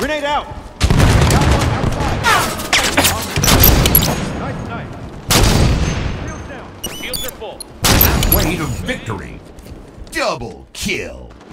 Grenade out! Nice, nice. Shields down. Shields are full. Way to victory. Double kill.